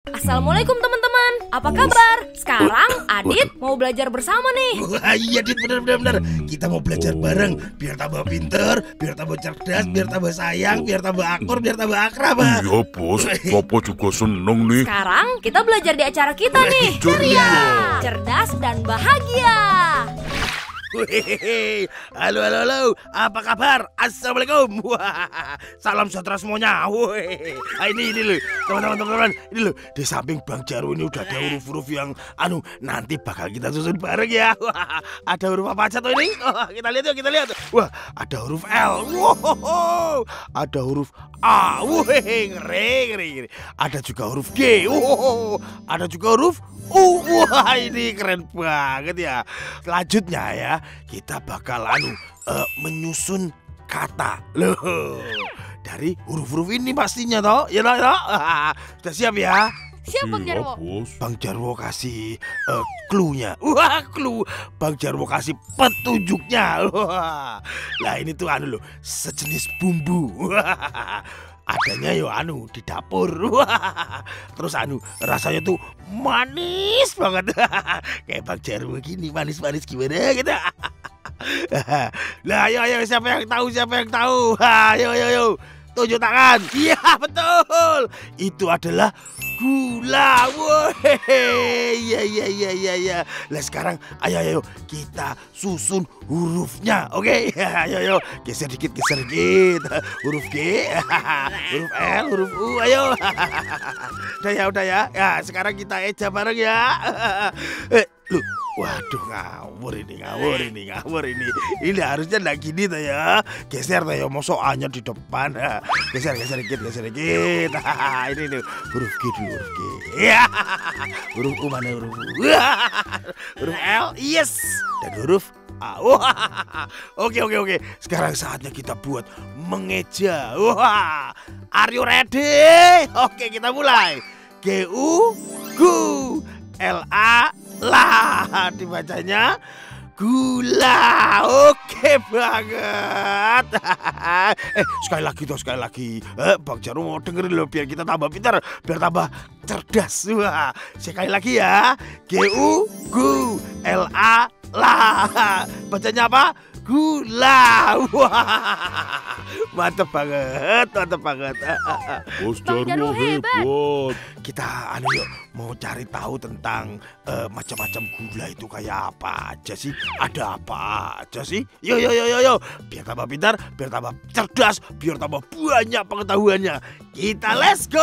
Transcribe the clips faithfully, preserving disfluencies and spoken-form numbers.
Assalamualaikum teman-teman, apa kabar? Sekarang Adit mau belajar bersama nih. Wah iya Dit, bener-bener kita mau belajar bareng. Biar tambah pinter, biar tambah cerdas, biar tambah sayang, biar tambah akur, biar tambah akrab. Iya bos, Papa juga seneng nih. Sekarang kita belajar di acara kita nih. Ceria, cerdas dan bahagia. Hehehe. Halo, halo, halo. Apa kabar? Assalamualaikum. Wah, salam sejahtera semuanya. Wih, ini ini loh, teman-teman, teman-teman. Ini loh, di samping Bang Jarwo ini udah ada huruf-huruf yang anu nanti bakal kita susun bareng ya. Wah, ada huruf apa aja tuh ini? Oh, kita lihat yuk, kita lihat. Wah, ada huruf L. Wow, ada huruf A. Wih, ngeri, ngeri, ngeri. Ada juga huruf G. Wow, ada juga huruf U. Wah, ini keren banget ya. Selanjutnya ya, kita bakal anu uh, menyusun kata loh dari huruf-huruf ini pastinya toh, ya toh, ya toh? Sudah siap ya? Siap Bang Jarwo. Bos. Bang Jarwo kasih uh, clue-nya. Wah, clue. Bang Jarwo kasih petunjuknya. Wah. Lah ini tuh anu loh, sejenis bumbu. Wah. Adanya yo anu di dapur. Wah. Terus anu rasanya tuh manis banget. Kayak Bang Jarwo gini, manis-manis gimana gitu. Lah ayo ayo siapa yang tahu, siapa yang tahu? Ayo ayo ayo. Tunjuk tangan. Iya betul. Itu adalah gula. Wah, iya iya iya iya iya. Lah sekarang ayo ayo kita susun hurufnya. Oke, ayo ayo geser dikit geser dikit. Huruf G, huruf L, huruf U. Ayo. Udah ya udah ya. Ya sekarang kita eja bareng ya. Eh, lu. Waduh ngawur ini, ngawur ini, ngawur ini. Ini harusnya enggak gini tuh ya. Geser tuh ya, mosok A-nya di depan. Geser, geser dikit, geser dikit. Ini nih, huruf G dulu, huruf G. Huruf U mana huruf U? Huruf L, yes. Dan huruf A. Oke, oke, oke. Sekarang saatnya kita buat mengeja. Wah, are you ready? Oke, kita mulai. G U, gu. L A, lah, dibacanya gula. Oke banget. Eh sekali lagi tuh, sekali lagi. Eh, Bang Jarwo mau dengerin loh biar kita tambah pintar, biar tambah cerdas. Wah, sekali lagi ya. G U, gu. L A, lah. Bacanya apa? Gula. Wah, mantep banget, mantep banget. Bos Bang Jarwo Jarwo hebat. hebat. Kita anu yuk mau cari tahu tentang uh, macam-macam gula itu kayak apa aja sih? Ada apa aja sih? Yo yo yo yo yo. Biar tambah pintar, biar tambah cerdas, biar tambah banyak pengetahuannya. Kita let's go.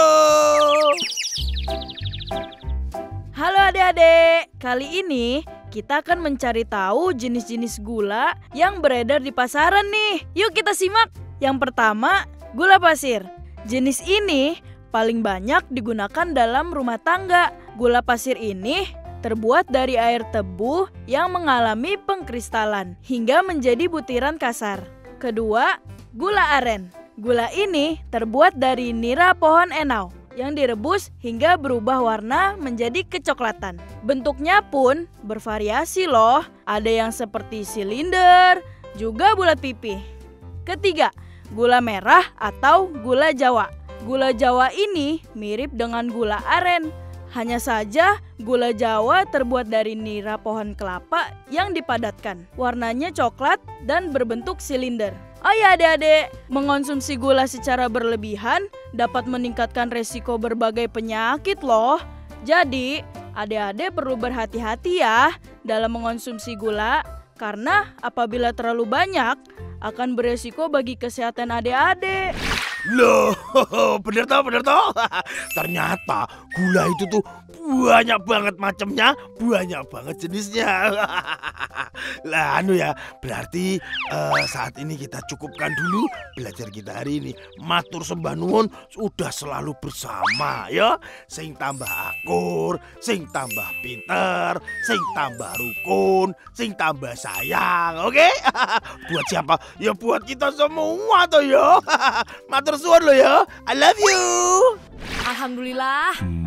Halo adik-adik, kali ini kita akan mencari tahu jenis-jenis gula yang beredar di pasaran nih. Yuk kita simak. Yang pertama, gula pasir. Jenis ini paling banyak digunakan dalam rumah tangga. Gula pasir ini terbuat dari air tebu yang mengalami pengkristalan hingga menjadi butiran kasar. Kedua, gula aren. Gula ini terbuat dari nira pohon enau yang direbus hingga berubah warna menjadi kecoklatan. Bentuknya pun bervariasi loh. Ada yang seperti silinder, juga bulat pipih. Ketiga, gula merah atau gula Jawa. Gula Jawa ini mirip dengan gula aren. Hanya saja gula Jawa terbuat dari nira pohon kelapa yang dipadatkan. Warnanya coklat dan berbentuk silinder. Oh ya adik-adik, mengonsumsi gula secara berlebihan dapat meningkatkan resiko berbagai penyakit loh. Jadi adik-adik perlu berhati-hati ya dalam mengonsumsi gula. Karena apabila terlalu banyak akan beresiko bagi kesehatan adik-adik. Loh, bener toh, bener toh. Ternyata gula itu tuh banyak banget macamnya, banyak banget jenisnya. Lah anu ya, berarti uh, saat ini kita cukupkan dulu belajar kita hari ini. Matur sembah nuwun sudah selalu bersama ya. Sing tambah akur, sing tambah pinter, sing tambah rukun, sing tambah sayang. Oke? Buat siapa? Ya buat kita semua tuh ya. Matur suwun lo ya. I love you. Alhamdulillah,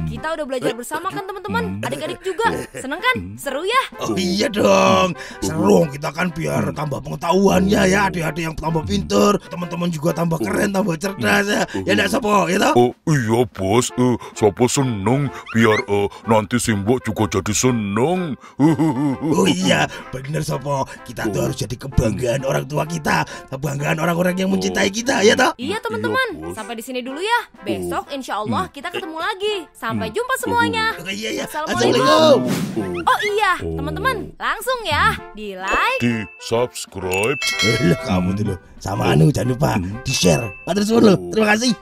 Kita udah belajar bersama kan teman-teman? Adik-adik juga. Seneng kan? Seru ya? Oh iya dong, seru kita kan biar tambah pengetahuannya ya, adik-adik yang tambah pinter, teman-teman juga tambah keren, tambah cerdas ya. Ya enggak Sopo, ya toh? Oh iya bos, eh, Sopo seneng biar eh, nanti Simbok juga jadi seneng. Oh iya, bener Sopo. Kita tuh harus jadi kebanggaan orang tua kita, kebanggaan orang-orang yang mencintai kita, ya toh? Iya teman-teman, sampai di sini dulu ya. Besok insya Allah kita ketemu lagi. Sampai jumpa semuanya. Oh, iya ya. Assalamualaikum. Oh iya, teman-teman, langsung ya di like, Di subscribe. Lah kamu tuh loh, sama anu jangan lupa di share. Matur suwun loh. Terima kasih.